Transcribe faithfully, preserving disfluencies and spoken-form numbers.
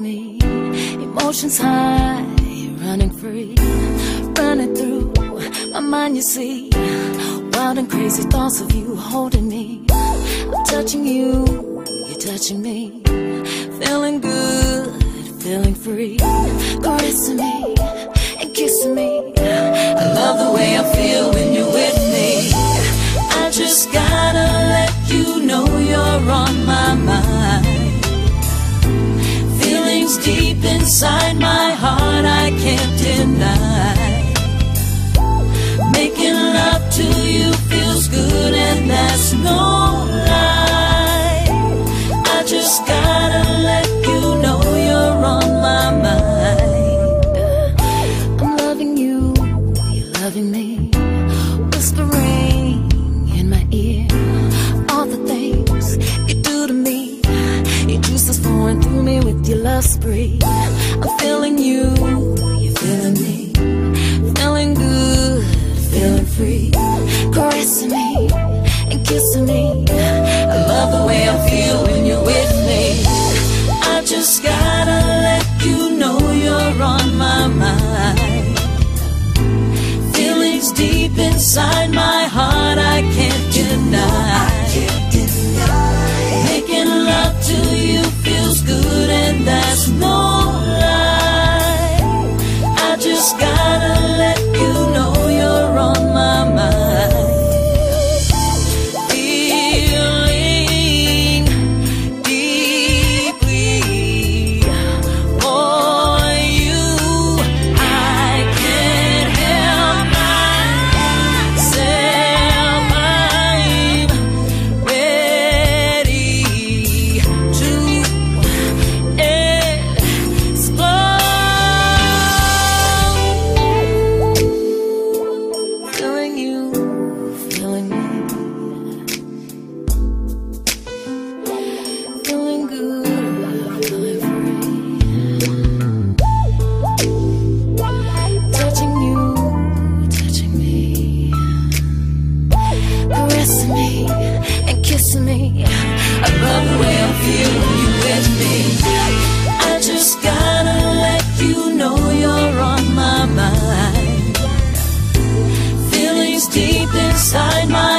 me. Emotions high, running free, running through my mind, you see. Wild and crazy thoughts of you holding me. I'm touching you, you're touching me. Feeling good, feeling free. Caressing me and kissing me. I love the way I feel when you're with me. I just gotta let you know you're on my mind. Feelings deep inside my heart I can't deny. Making love to you feels good and that's no lie. I just gotta let you know you're on my mind. I'm loving you, you're loving me. Whispering in my ear all the things you do to me. Your juices flowing through me with your love spree. I'm feeling you, you're feeling me. Feeling good, feeling free. Caressing me and kissing me. I love the way I feel when you're with me. I just gotta let you know you're on my mind. Feelings deep inside my heart I can't deny. Making love to you feels good and that's no lie. I just gotta let you know you're on my mind. Feeling deeply for you, I can't help myself. I'm ready to explode. Feeling you, feeling me. Feeling good, feeling free. Touching you, touching me. Caressing me and kissing me. I love the way I feel when you're with me. I just gotta let you know you're on my mind. Feelings deep inside my